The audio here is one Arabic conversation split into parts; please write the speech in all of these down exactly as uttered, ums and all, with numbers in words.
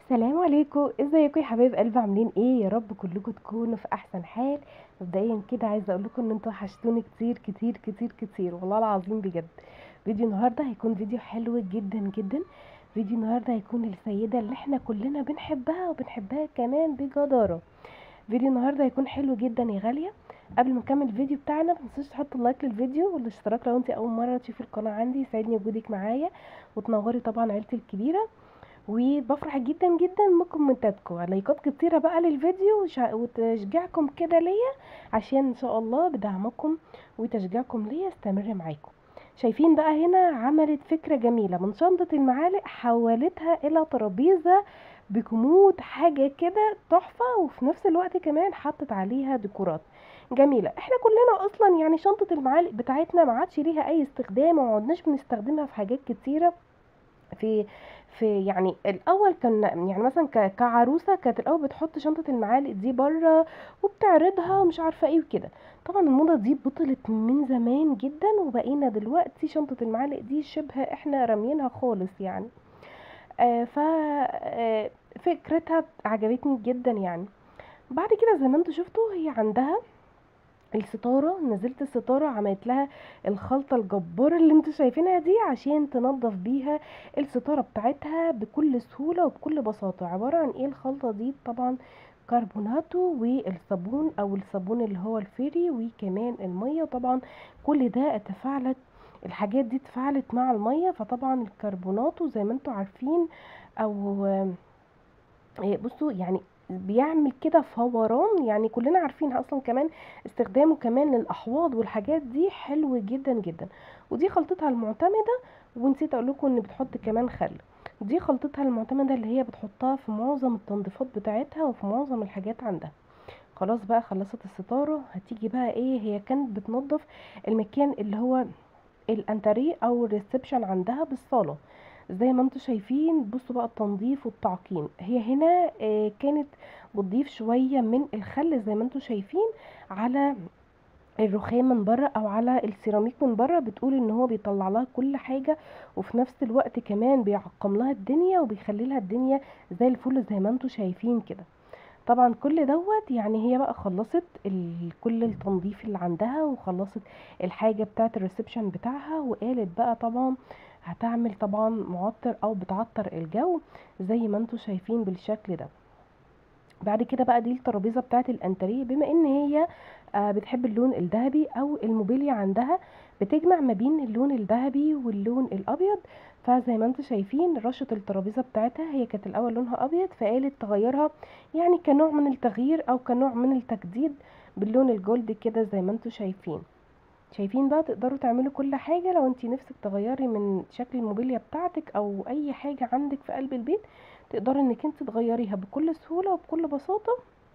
السلام عليكم، ازيكم يا حبايب قلبي؟ عاملين ايه؟ يا رب كلكم تكونوا في احسن حال. مبدئيا كده عايزه اقول لكم ان انتوا وحشتوني كتير كتير كتير كتير، والله العظيم بجد. فيديو النهارده هيكون فيديو حلو جدا جدا. فيديو النهارده هيكون السيده اللي احنا كلنا بنحبها وبنحبها كمان بجداره. فيديو النهارده هيكون حلو جدا يا غاليه. قبل ما نكمل الفيديو بتاعنا متنسوش تحطوا لايك للفيديو والاشتراك لو انت اول مره تشوفي القناه عندي، يسعدني وجودك معايا. وتنوري طبعا عيلتي الكبيره. وبفرح جدا جدا من كومنتاتكم، لايكات كتيرة بقى للفيديو وشع- وتشجيعكم كده ليا، عشان ان شاء الله بدعمكم وتشجيعكم ليا استمر معاكم. شايفين بقى هنا عملت فكرة جميلة من شنطة المعالق، حولتها الى ترابيزة بكمود، حاجة كده تحفة. وفي نفس الوقت كمان حطت عليها ديكورات جميلة. احنا كلنا اصلا يعني شنطة المعالق بتاعتنا ما عادش ليها اي استخدام، وما عدناش بنستخدمها في حاجات كتيرة. في في يعني الاول كان يعني مثلا ك- كعروسه كانت الاول بتحط شنطه المعالق دي بره وبتعرضها ومش عارفه ايه وكده. طبعا الموضه دي بطلت من زمان جدا، وبقينا دلوقتي شنطه المعالق دي شبه احنا راميينها خالص يعني. آه ف آه فكرتها عجبتني جدا يعني. بعد كده زي ما انتوا شفتوا هي عندها الستارة، نزلت الستارة عملت لها الخلطة الجبارة اللي انتوا شايفينها دي عشان تنظف بيها الستارة بتاعتها بكل سهولة وبكل بساطة. عبارة عن ايه الخلطة دي؟ طبعا كربوناتو والصابون او الصابون اللي هو الفيري وكمان المية. طبعا كل ده اتفاعلت، الحاجات دي اتفاعلت مع المية. فطبعا الكربوناتو زي ما انتوا عارفين او إيه، بصوا يعني بيعمل كده فوران، يعني كلنا عارفين اصلا كمان استخدامه كمان للاحواض والحاجات دي حلو جدا جدا. ودي خلطتها المعتمده. ونسيت اقول لكم ان بتحط كمان خل. دي خلطتها المعتمده اللي هي بتحطها في معظم التنظيفات بتاعتها وفي معظم الحاجات عندها. خلاص بقى خلصت الستاره، هتيجي بقى ايه؟ هي كانت بتنظف المكان اللي هو الانتريه او الريسبشن عندها بالصاله. زي ما انتم شايفين بصوا بقى التنظيف والتعقيم. هي هنا آه، كانت بتضيف شويه من الخل زي ما انتم شايفين على الرخام من بره او على السيراميك من بره. بتقول ان هو بيطلع لها كل حاجه، وفي نفس الوقت كمان بيعقم لها الدنيا وبيخلي لها الدنيا زي الفل زي ما انتم شايفين كده. طبعا كل دوت يعني هي بقى خلصت ال... كل التنظيف اللي عندها، وخلصت الحاجة بتاعة الريسبشن بتاعها، وقالت بقى طبعا هتعمل طبعا معطر او بتعطر الجو زي ما انتوا شايفين بالشكل ده. بعد كده بقى دي الترابيزه بتاعه الانتريه، بما ان هي آه، بتحب اللون الذهبي او الموبيليا عندها بتجمع ما بين اللون الذهبي واللون الابيض. فزي ما انتم شايفين رشه الترابيزه بتاعتها هي كانت الاول لونها ابيض، فقالت تغيرها يعني كنوع من التغيير او كنوع من التجديد باللون الجولد كده زي ما انتم شايفين. شايفين بقى تقدروا تعملوا كل حاجة لو انتي نفسك تغيري من شكل الموبيليا بتاعتك او اي حاجة عندك في قلب البيت، تقدري انك انت تغيريها بكل سهولة وبكل بساطة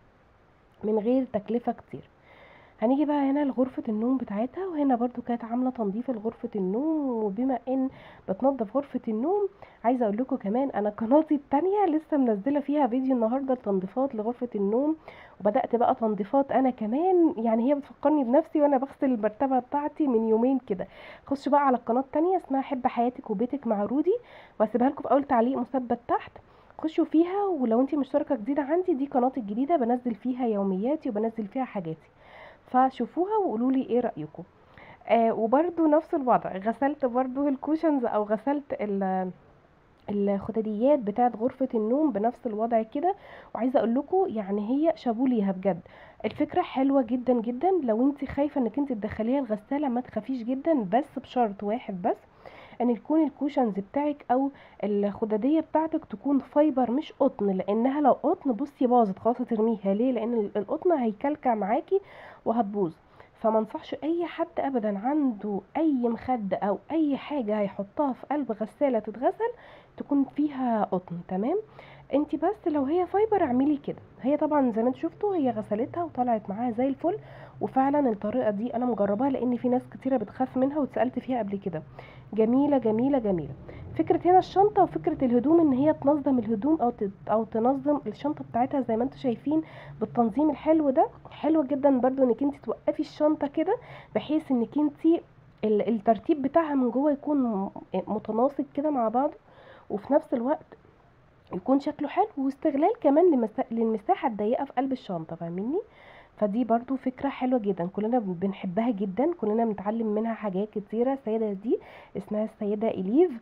من غير تكلفة كتير. هنيجي بقى هنا لغرفة النوم بتاعتها، وهنا برضو كانت عاملة تنظيف لغرفة النوم. وبما ان بتنظف غرفة النوم، عايزة اقول لكم كمان انا قناتي التانية لسه منزلة فيها فيديو النهاردة لتنظيفات لغرفة النوم. وبدأت بقى تنظيفات انا كمان، يعني هي بتفكرني بنفسي وانا بغسل المرتبة بتاعتي من يومين كده. خشوا بقى على القناة التانية اسمها حب حياتك وبيتك مع رودي، وهسيبها لكم في اول تعليق مثبت تحت. خشوا فيها، ولو انتي مشتركة جديدة عندي دي قناتي الجديدة، بنزل فيها يومياتي وبنزل فيها حاجاتي، فشوفوها وقولوا لي ايه رايكم. آه وبرده نفس الوضع، غسلت برده الكوشنز او غسلت ال- الخداديات بتاعت غرفة النوم بنفس الوضع كده. وعايزة اقول لكم يعني هي شابوا ليها بجد. الفكرة حلوة جدا جدا. لو انت خايفة انك انت تدخليها الغسالة ما تخافيش جدا، بس بشرط واحد بس، ان يكون الكوشنز بتاعك او الخدادية بتاعتك تكون فايبر مش قطن. لانها لو قطن بصي باظت خلاص ترميها ليه، لان القطن هيكلكع معاكي وهتبوظ. فما انصحش اي حد ابدا عنده اي مخدة او اي حاجة هيحطها في قلب غسالة تتغسل تكون فيها قطن. تمام؟ انتي بس لو هي فايبر اعملي كده. هي طبعا زي ما انتوا شفتوا هي غسلتها وطلعت معاها زي الفل. وفعلا الطريقة دي انا مجرباها لان في ناس كتيرة بتخاف منها واتسألت فيها قبل كده. جميلة جميلة جميلة. فكرة هنا الشنطة وفكرة الهدوم ان هي تنظم الهدوم او تت- او تنظم الشنطة بتاعتها زي ما انتوا شايفين بالتنظيم الحلو ده. حلو جدا برضو انك انت توقفي الشنطة كده بحيث انك انت ال- الترتيب بتاعها من جوه يكون م- متناسق كده مع بعض. وفي نفس الوقت يكون شكله حلو، واستغلال كمان لمسا... للمساحه الضيقه في قلب الشنطه، فاهميني؟ فدي برضو فكرة حلوة جدا، كلنا بنحبها جدا، كلنا بنتعلم منها حاجات كتيرة. السيدة دي اسمها السيدة إليف.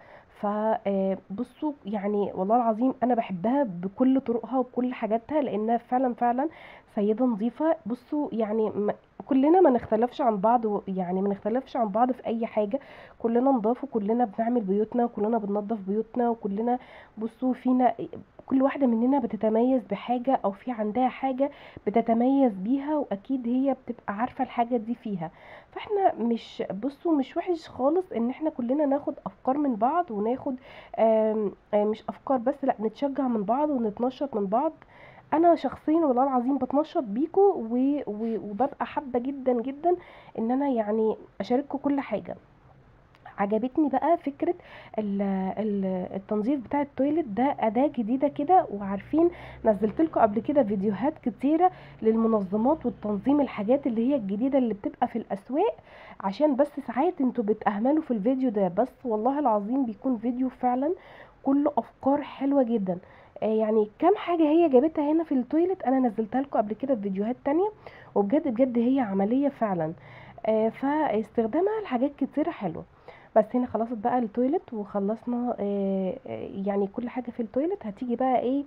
فبصوا يعني والله العظيم انا بحبها بكل طرقها وبكل حاجاتها، لانها فعلا فعلا سيدة نظيفة. بصوا يعني م- كلنا ما نختلفش عن بعض، و- يعني ما نختلفش عن بعض في اي حاجة. كلنا نضاف، وكلنا بنعمل بيوتنا، وكلنا بننظف بيوتنا، وكلنا بصوا فينا كل واحدة مننا بتتميز بحاجة، او في عندها حاجة بتتميز بيها، واكيد هي بتبقى عارفة الحاجة دي فيها. فاحنا مش بصوا مش وحش خالص ان احنا كلنا ناخد افكار من بعض، وناخد آم، آم، مش افكار بس، لا نتشجع من بعض ونتنشط من بعض. انا شخصيا والله العظيم بتنشط بيكو، و- و- وببقى حابة جدا جدا ان انا يعني اشارككم كل حاجة. عجبتني بقى فكرة ال- ال- التنظيف بتاع التويلت ده، أداة جديدة كده. وعارفين نزلت لكم قبل كده فيديوهات كتيرة للمنظمات والتنظيم، الحاجات اللي هي الجديدة اللي بتبقى في الأسواق، عشان بس ساعات انتوا بتأهملوا في الفيديو ده. بس والله العظيم بيكون فيديو فعلا كله أفكار حلوة جدا. آه يعني كام حاجة هي جابتها هنا في التويلت أنا نزلتها لكم قبل كده في فيديوهات تانية، وبجد بجد هي عملية فعلا. آه فاستخدامها لحاجات كتيرة حلوة. بس هنا خلصت بقى التويلت وخلصنا، آه، آه، يعني كل حاجة في التويلت. هتيجي بقى ايه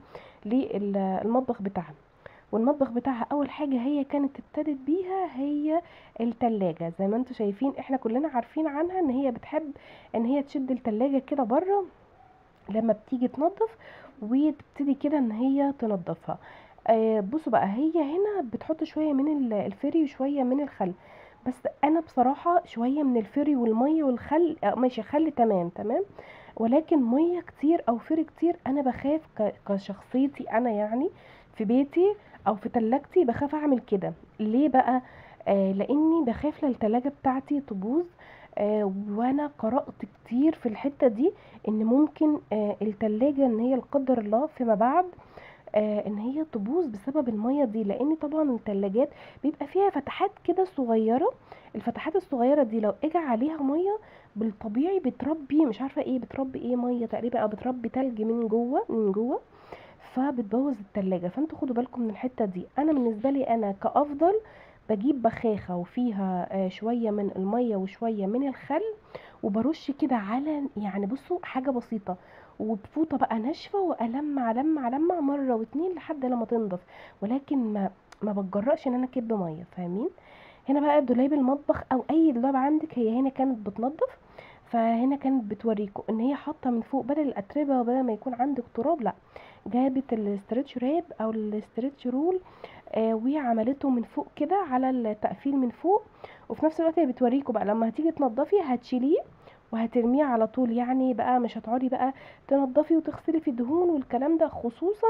للمطبخ بتاعها. والمطبخ بتاعها اول حاجة هي كانت ابتدت بيها هي التلاجة. زي ما انتم شايفين احنا كلنا عارفين عنها ان هي بتحب ان هي تشد التلاجة كده بره لما بتيجي تنظف، وتبتدي كده ان هي تنظفها. آه بصوا بقى، هي هنا بتحط شوية من ال- الفري وشوية من الخل. بس انا بصراحة شوية من الفري والمية والخل، آه ماشي خل تمام تمام، ولكن مية كتير او فري كتير انا بخاف، ك- كشخصيتي انا يعني في بيتي او في تلاجتي بخاف اعمل كده. ليه بقى؟ آه لاني بخاف للتلاجة بتاعتي تبوظ. آه وانا قرأت كتير في الحتة دي ان ممكن آه التلاجة ان هي لا قدر الله فيما بعد آه ان هي تبوظ بسبب المية دي، لان طبعا التلاجات بيبقى فيها فتحات كده صغيرة. الفتحات الصغيرة دي لو اجى عليها مية بالطبيعي بتربي مش عارفة ايه، بتربي ايه مية تقريبا، او بتربي تلج من جوه من جوه، فبتبوظ التلاجة. فانتوا خدوا بالكم من الحتة دي. انا بالنسبة لي انا كأفضل بجيب بخاخة وفيها آه، شوية من المية وشوية من الخل، وبرش كده على يعني بصوا حاجة بسيطة، وبفوطة بقى ناشفة، والمع لمع لمع مرة واتنين لحد لما تنضف. ولكن ما ما بتجرأش ان انا اكب مية، فاهمين؟ هنا بقى دولاب المطبخ او اي دولاب عندك، هي هنا كانت بتنظف. فهنا كانت بتوريكم ان هي حاطه من فوق بدل الاتربه، وبدل ما يكون عندك تراب، لا جابت الاسترتش راب او الاسترتش رول، آه وعملته من فوق كده على التقفيل من فوق. وفي نفس الوقت هي بتوريكم بقى لما هتيجي تنضفي هتشيليه وهترميه على طول، يعني بقى مش هتقعدي بقى تنضفي وتغسلي في الدهون والكلام ده، خصوصا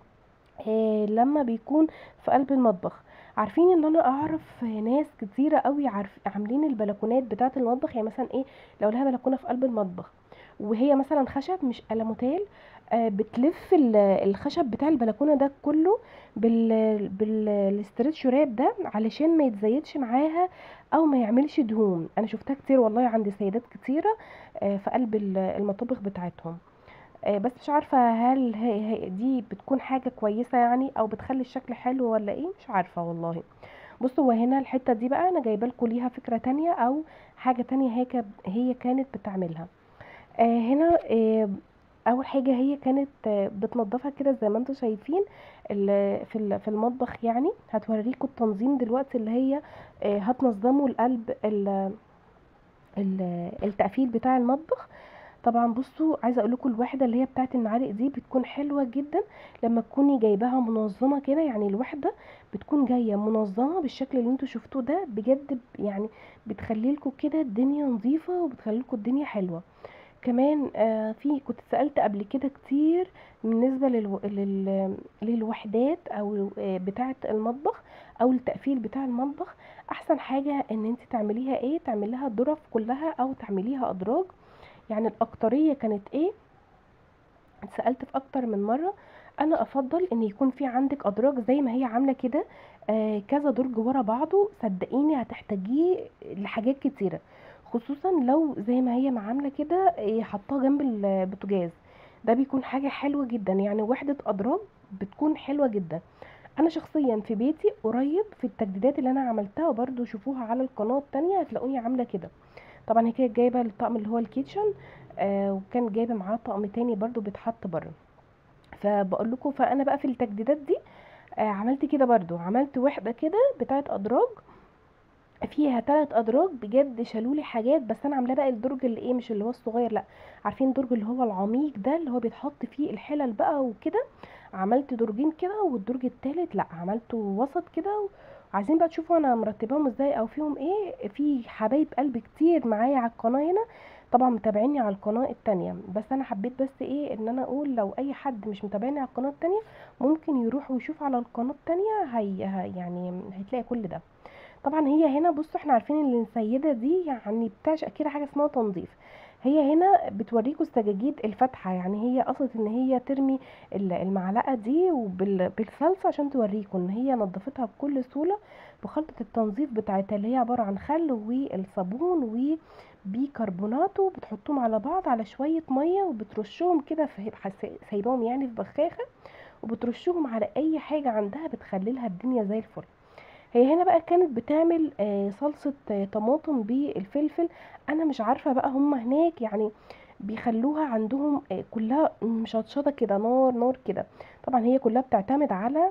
آه لما بيكون في قلب المطبخ. عارفين ان انا اعرف ناس كتيره قوي عارف عاملين البلكونات بتاعه المطبخ، يعني مثلا ايه، لو لها بلكونه في قلب المطبخ وهي مثلا خشب مش ألموتيل، آه بتلف ال- الخشب بتاع البلكونه ده كله بال بالاسترتش راب ده علشان ما يتزيدش معاها او ما يعملش دهون. انا شفتها كتير والله عند سيدات كتيره آه في قلب ال- المطابخ بتاعتهم. آه، بس مش عارفة هل هي هي دي بتكون حاجة كويسة يعني، او بتخلي الشكل حلو ولا ايه، مش عارفة والله. بصوا هو هنا الحتة دي بقى انا جايبه لكم ليها فكرة تانية او حاجة تانية هي كب- هي كانت بتعملها. آه هنا آه اول حاجة هي كانت آه بتنضفها كده زي ما انتم شايفين ال- في ال- في المطبخ. يعني هتوريكم التنظيم دلوقتي اللي هي آه هتنظموا القلب ال- ال- التقفيل بتاع المطبخ. طبعا بصوا عايزه اقول لكم الوحده اللي هي بتاعه المعالق دي بتكون حلوه جدا لما تكوني جايباها منظمه كده، يعني الوحده بتكون جايه منظمه بالشكل اللي انتوا شفتوه ده، بجد ب- يعني بتخلي لكم كده الدنيا نظيفه، وبتخلي لكم الدنيا حلوه. كمان آه في كنت سألت قبل كده كتير بالنسبة للو... لل... للوحدات او آه بتاعة المطبخ او التقفيل بتاع المطبخ. احسن حاجة ان انت تعمليها ايه، تعمليها ضرف كلها او تعمليها ادراج. يعني الاكترية كانت ايه، اتسألت في اكتر من مرة. انا افضل ان يكون في عندك ادراج زي ما هي عاملة كده، آه كذا درج ورا بعضه، صدقيني هتحتاجيه لحاجات كتيرة، خصوصا لو زي ما هي ما عاملة كده، آه، حطاه جنب البوتاجاز. ده بيكون حاجه حلوه جدا، يعني وحده ادراج بتكون حلوه جدا. انا شخصيا في بيتي قريب في التجديدات اللي انا عملتها، وبرده شوفوها على القناه التانية هتلاقوني عامله كده. طبعا هي كانت جايبه الطقم اللي هو الكيتشن، آه وكان جايبه معاه طقم تاني برده بيتحط بره. فبقول لكم، فانا بقى في التجديدات دي آه عملت كده برده، عملت وحده كده بتاعت ادراج فيها ثلاث ادراج بجد، شالوا لي حاجات. بس انا عاملاه بقى الدرج اللي ايه، مش اللي هو الصغير، لا، عارفين الدرج اللي هو العميق ده اللي هو بيتحط فيه الحلل بقى وكده. عملت درجين كده، والدرج التالت لا عملته وسط كده. وعايزين بقى تشوفوا انا مرتباهم ازاي او فيهم ايه. في حبايب قلب كتير معايا على القناه هنا، طبعا متابعيني على القناه التانية، بس انا حبيت بس ايه ان انا اقول لو اي حد مش متابعني على القناه التانية ممكن يروح ويشوف على القناه التانية، هي هي- يعني هتلاقي كل ده. طبعا هي هنا بصوا، احنا عارفين ان السيده دي يعني بتعشق كده حاجه اسمها تنظيف. هي هنا بتوريكوا السجاجيد الفاتحه، يعني هي قصدت ان هي ترمي ال- المعلقه دي وبال- بالصلصه عشان توريكوا ان هي نظفتها بكل سهوله بخلطه التنظيف بتاعتها اللي هي عباره عن خل والصابون وبيكربوناتو، بتحطهم على بعض على شويه ميه وبترشهم كده في سايباهم يعني في بخاخه، وبترشهم على اي حاجه عندها بتخللها الدنيا زي الفل. هي هنا بقى كانت بتعمل آه، صلصة آه، طماطم بالفلفل. انا مش عارفة بقى هم هناك يعني بيخلوها عندهم آه، كلها مشطشطة كده، نار نار كده. طبعا هي كلها بتعتمد على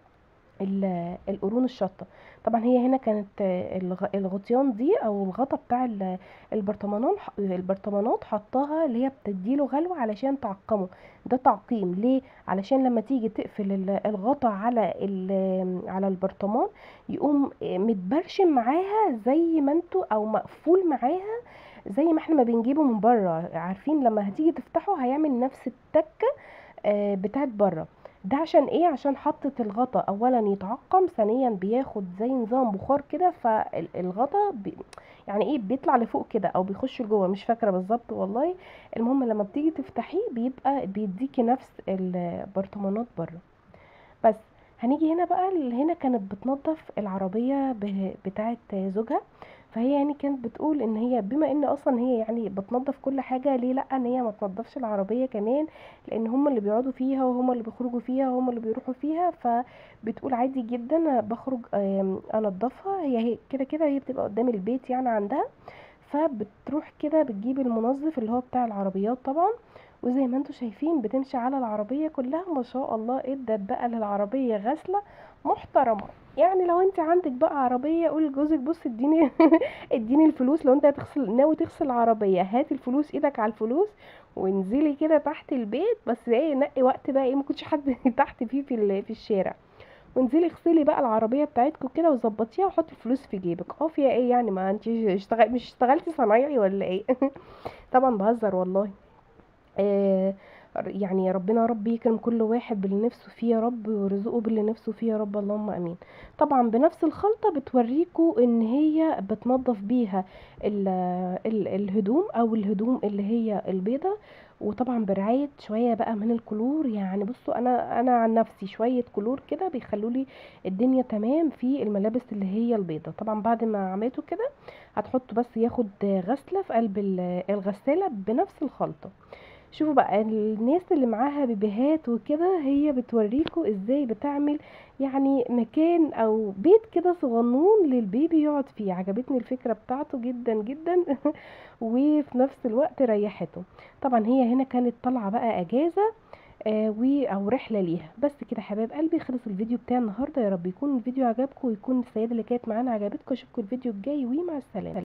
ال- القرون الشطه. طبعا هي هنا كانت آه، الغ- الغطيان دي او الغطا بتاع ال- البرطمانات البرطمانات حطاها اللي هي بتديله غلوه علشان تعقمه. ده تعقيم ليه؟ علشان لما تيجي تقفل ال- الغطا على ال- على البرطمان يقوم آه، متبرشم معاها زي ما انتوا، او مقفول معاها زي ما احنا ما بنجيبه من بره. عارفين لما هتيجي تفتحه هيعمل نفس التكه آه، بتاعت بره. ده عشان ايه؟ عشان حطت الغطا اولا يتعقم، ثانيا بياخد زي نظام بخار كده، فالغطا بي يعني ايه بيطلع لفوق كده او بيخش لجوه، مش فاكره بالظبط والله. المهم لما بتيجي تفتحيه بيبقى بيديكي نفس البرطمانات بره. بس هنيجي هنا بقى، اللي هنا كانت بتنظف العربية به- بتاعة زوجها. فهي يعني كانت بتقول ان هي بما ان اصلا هي يعني بتنظف كل حاجة، ليه لا ان هي ما تنظفش العربية كمان؟ لان هم اللي بيقعدوا فيها وهم اللي بيخرجوا فيها وهم اللي بيروحوا فيها. فبتقول عادي جدا بخرج آم، انضفها. هي هي كده كده هي بتبقى قدام البيت يعني عندها. فبتروح كده بتجيب المنظف اللي هو بتاع العربيات طبعا، وزي ما انتوا شايفين بتمشي على العربية كلها ما شاء الله. ادت بقى للعربية غسلة محترمة. يعني لو انت عندك بقى عربية قولي لجوزك بص اديني اديني الفلوس، لو انت هتغسل ناوي تغسل العربية هات الفلوس، ايدك على الفلوس وانزلي كده تحت البيت. بس ايه، نقي وقت بقى ايه ما كنتش حد تحت فيه في ال- في الشارع، وانزلي اغسلي بقى العربيه بتاعتكم كده وظبطيها وحطي الفلوس في جيبك. اه فيها ايه يعني؟ ما انت اشتغل مش اشتغلتي صنايعي ولا ايه؟ طبعا بهزر والله. آه يعني ربنا يا رب يكرم كل واحد باللي نفسه فيه يا رب، ويرزقه باللي نفسه فيه يا رب، اللهم امين. طبعا بنفس الخلطه بتوريكوا ان هي بتنظف بيها ال ال الهدوم او الهدوم اللي هي البيضه. وطبعا برعايه شويه بقى من الكلور. يعني بصوا انا انا عن نفسي شويه كلور كده بيخلوا لي الدنيا تمام في الملابس اللي هي البيضه. طبعا بعد ما عملته كده هتحطه بس ياخد غسله في قلب ال- الغساله بنفس الخلطه. شوفوا بقى الناس اللي معاها بيبيهات وكده هي بتوريكوا ازاي بتعمل يعني مكان او بيت كده صغنون للبيبي يقعد فيه. عجبتني الفكرة بتاعته جدا جدا وفي نفس الوقت ريحته. طبعا هي هنا كانت طالعة بقى اجازة آه و او رحلة ليها. بس كده حبايب قلبي خلص الفيديو بتاع النهاردة. يا رب يكون الفيديو عجبكم ويكون السيدة اللي كانت معانا عجبتكم. اشوفكم الفيديو الجاي ومع السلامة.